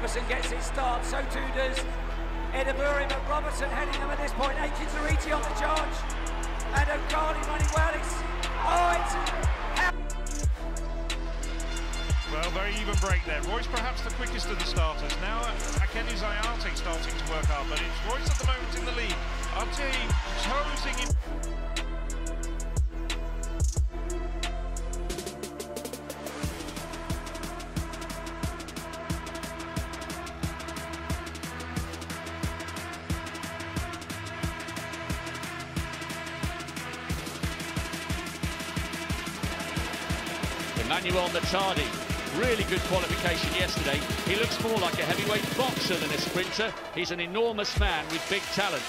Robertson gets his start, so too does Edinburgh, but Robertson heading them at this point. Aiken-Zariti on the charge, and O'Carney running well. Well, very even break there. Royce perhaps the quickest of the starters. Now Akeni Zayate starting to work hard, but it's Royce at the moment in the lead. Arte closing him. Emmanuel Nachardi, really good qualification yesterday. He looks more like a heavyweight boxer than a sprinter. He's an enormous man with big talent.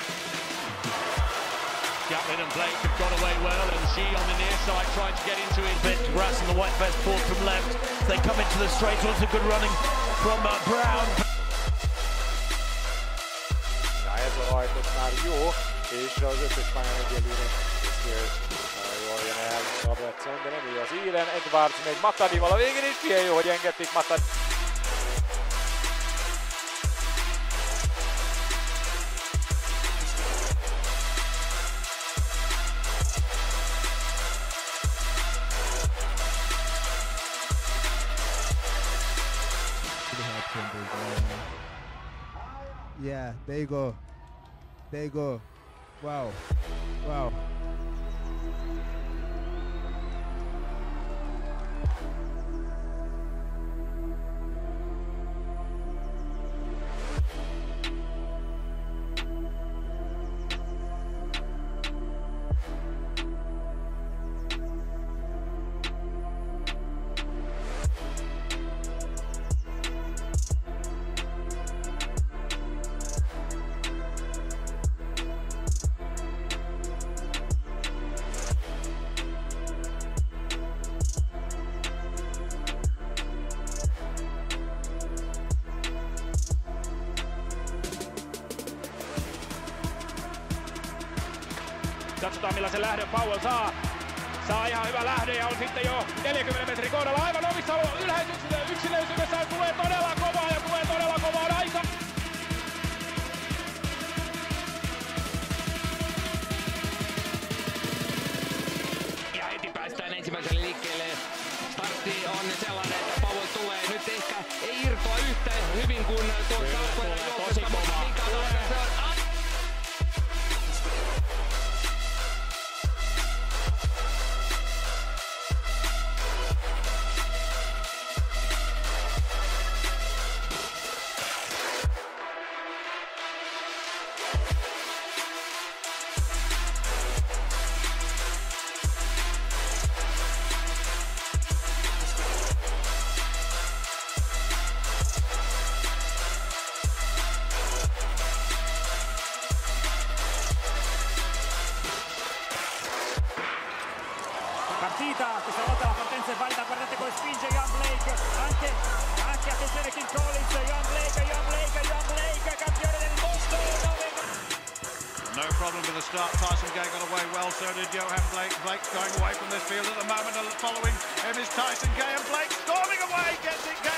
Gatlin and Blake have got away well, and G on the near side trying to get into it. Bit Grass and the white vest pulled from left. They come into the straight. Lots of good running from Brown. Ja, ez a hajtott már jó, és az ötös pályán egyelőre jól jön el Robertson, de nem ő az élen. Edwards megy Matadival a végén, és milyen jó, hogy engedték Matadi. Yeah, there you go. There you go. Wow. Wow. Katsotaan millaisen lähdön Powell saa. Saa ihan hyvä lähdö ja on sitten jo 40 metrin kohdalla aivan omissa yksilöisyydessään. Tulee todella kovaa ja tulee todella kovaa aika. Ja heti päästään ensimmäiselle liikkeelle. Startti on sellainen, että Powell tulee nyt ehkä ei irtoa yhtä hyvin kuin tuossa alkoina juoksusta, mutta minkälainen se on. Partita che stavolta la partenza è valida, guardate come spinge Jan Blake, anche attenzione Kim Collins, Jan Blake, campione del mondo. No problem with the start. Tyson Gay got away well, so did Johan Blake. Blake's going away from this field at the moment, and following him is Tyson Gay, and Blake storming away, gets it.